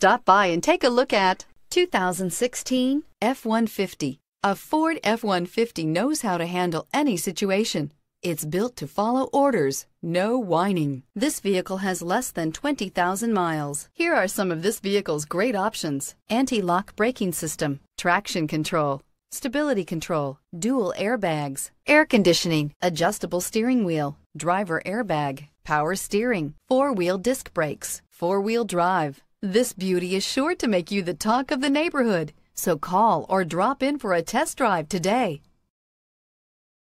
Stop by and take a look at 2016 F-150. A Ford F-150 knows how to handle any situation. It's built to follow orders, no whining. This vehicle has less than 20,000 miles. Here are some of this vehicle's great options: anti-lock braking system, traction control, stability control, dual airbags, air conditioning, adjustable steering wheel, driver airbag, power steering, four-wheel disc brakes, four-wheel drive. This beauty is sure to make you the talk of the neighborhood. So call or drop in for a test drive today.